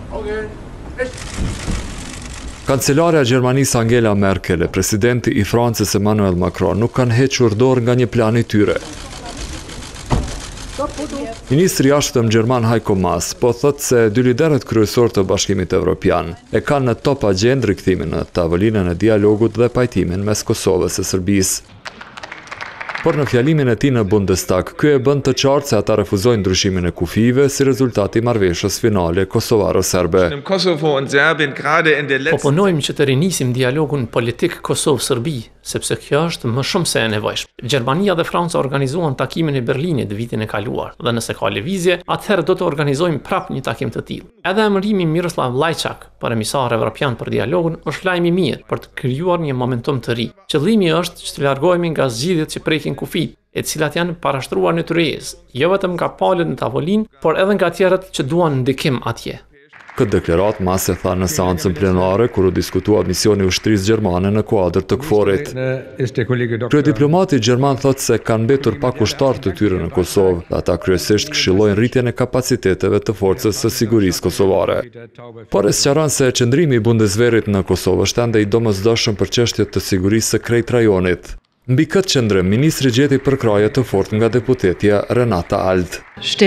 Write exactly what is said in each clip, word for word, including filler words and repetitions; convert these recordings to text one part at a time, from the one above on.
Kancelarja e Gjermanisë Angela Merkel e presidenti i Francës Emmanuel Macron nuk kanë hequr dorë nga një plan i tyre. Ministri i jashtëm gjerman Heiko Maas po thotë se dy liderët kryesor të Bashkimit Evropian e kanë në top agjendë rikthimin në tavolinën e dialogut dhe pajtimin mes Kosovës e Serbisë. Por në fjalimin e tij në Bundestag, ky e bën të qartë se ata refuzojnë ndryshimin e kufive si rezultat i marrëveshjes finale kosovaro-serbe. Proponojmë që të rinisim dialogun politik Kosovë-Serbi, sepse kjo është më shumë se e nevojshme. Gjermania dhe Franca organizuan takimin e Berlinit vitin e kaluar, dhe nëse ka lëvizje, atëherë do të organizojmë prap një takim të tillë. Edhe emërimi Miroslav Lajçak për emisator evropian për dialogun është lajm i mirë për të krijuar një momentum të ri. Qëllimi është që të largohemi nga zgjidhjet që prekin kufit, e cilat janë parashtruar në tyrezë, jo vetëm nga palët në tavolinë, por edhe nga tjerët që duan ndikim atje. Këtë deklarat Maas e tha në seancën plenare kur u diskutua misioni i ushtrisë gjermane në kuadër të K F O R-it. Kryediplomati gjerman thotë se kanë mbetur pa kushtar të tyre në Kosovë, dhe ata kryesisht këshillojnë rritjen e kapaciteteve të forcës së sigurisë kosovare. Por e sqaron se qëndrimi i Bundeswehrit në Kosovë është ende i domosdoshëm për çështjet të sigurisë së krejt rajonit. Mbi këtë qëndrim, ministri gjeti përkraje të fortë nga deputetja Renata Alt.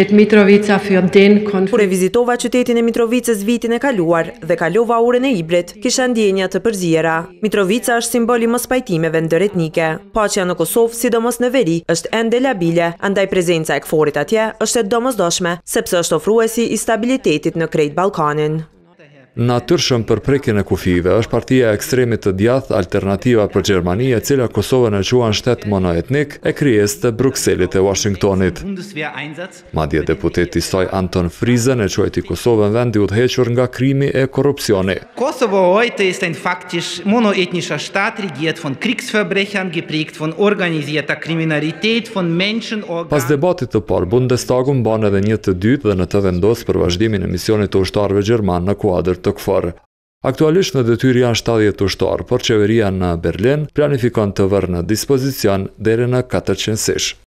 Kur e vizitova qytetin e Mitrovicës vitin e kaluar dhe kalova orën e Ibrit, kisha ndjenja të përziera. Mitrovica është simbol i mospajtimeve ndëretnike. Paqja në Kosovë, sidomos në veri, është ende labile, andaj prezenca e K F O R-it atje është e domosdoshme, sepse është ofruesi i stabilitetit në krejt Ballkanin. Natyrshëm për prekjen e kufive është partia e ekstremit të djathtë Alternativa për Gjermani, e cila Kosovën e quan shtet monoetnik e krijesë të Brukselit e Washingtonit. Madje deputeti i saj Anton Friesen e quajti Kosovën vendi i udhëhequr nga krimi e korrupsioni. Kosovo heute ist ein faktisch monoethnischer Staat, regiert von Kriegsverbrechern, geprägt von organisierter Kriminalität, von Menschenorgan. Pas debatit të parë, Bundestagu mban edhe një të dytë dhe në të vendos për vazhdimin e misionit të ushtarëve gjerman në kuadër të K F O R. Aktualisht në detyrë janë shtatëdhjetë ushtarë, por qeveria në Berlin planifikon të vërë në dispozicion deri në katërqind sish.